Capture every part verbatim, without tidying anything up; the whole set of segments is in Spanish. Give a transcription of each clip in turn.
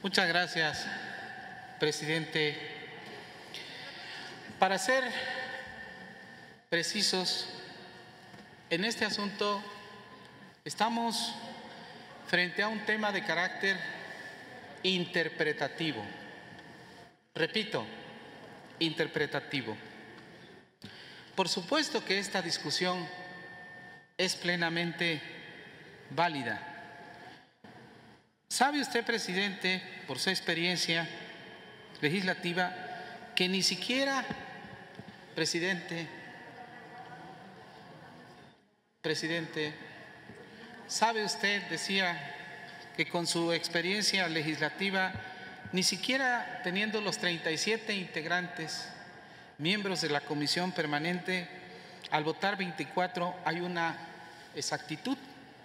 Muchas gracias, presidente. Para ser precisos, en este asunto estamos frente a un tema de carácter interpretativo. Repito, interpretativo. Por supuesto que esta discusión es plenamente válida. ¿Sabe usted, presidente, por su experiencia legislativa, que ni siquiera, presidente, presidente, sabe usted, decía, que con su experiencia legislativa, ni siquiera teniendo los treinta y siete integrantes, miembros de la Comisión Permanente, al votar veinticuatro hay una exactitud?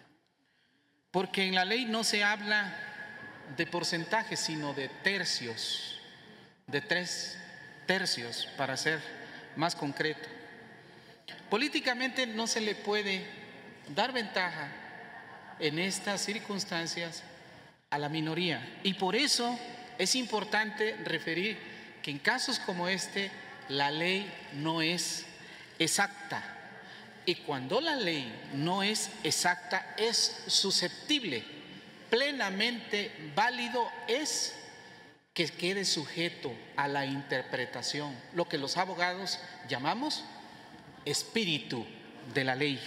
Porque en la ley no se habla de porcentajes, sino de tercios, de tres tercios, para ser más concreto. Políticamente no se le puede dar ventaja en estas circunstancias a la minoría, y por eso es importante referir que en casos como este la ley no es exacta. Y cuando la ley no es exacta, es susceptible, plenamente válido es que quede sujeto a la interpretación, lo que los abogados llamamos espíritu de la ley.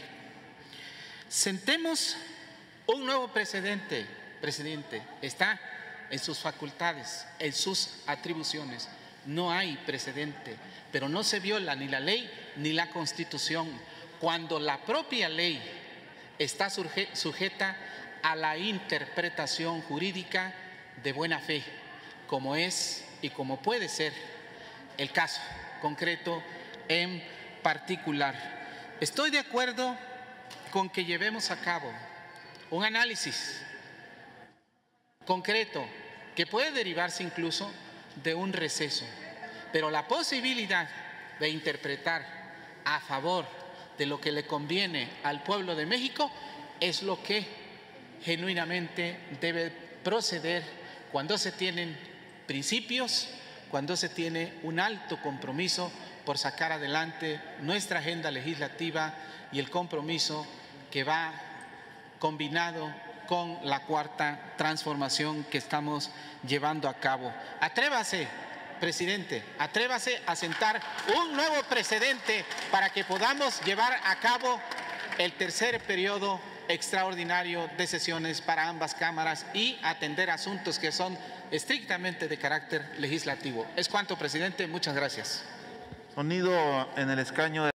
Sentemos un nuevo precedente, presidente, está en sus facultades, en sus atribuciones. No hay precedente, pero no se viola ni la ley ni la Constitución cuando la propia ley está sujeta a la interpretación jurídica de buena fe, como es y como puede ser el caso concreto en particular. Estoy de acuerdo con que llevemos a cabo un análisis concreto que puede derivarse incluso de un receso, pero la posibilidad de interpretar a favor de lo que le conviene al pueblo de México es lo que genuinamente debe proceder cuando se tienen principios, cuando se tiene un alto compromiso por sacar adelante nuestra agenda legislativa y el compromiso que va combinado con la cuarta transformación que estamos llevando a cabo. Atrévase, presidente, atrévase a sentar un nuevo precedente para que podamos llevar a cabo el tercer periodo extraordinario de sesiones para ambas cámaras y atender asuntos que son estrictamente de carácter legislativo. Es cuanto, presidente. Muchas gracias. Sonido en el escaño de